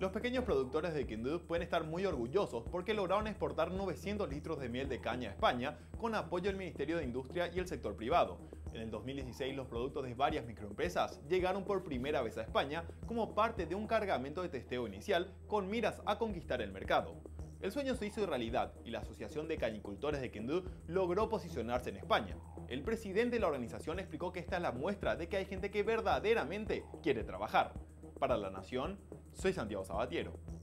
Los pequeños productores de Quindú pueden estar muy orgullosos porque lograron exportar 900 litros de miel de caña a España con apoyo del Ministerio de Industria y el sector privado. En el 2016 los productos de varias microempresas llegaron por primera vez a España como parte de un cargamento de testeo inicial con miras a conquistar el mercado. El sueño se hizo realidad y la Asociación de Cañicultores de Quindú logró posicionarse en España. El presidente de la organización explicó que esta es la muestra de que hay gente que verdaderamente quiere trabajar. Para La Nación, soy Santiago Sabatiero.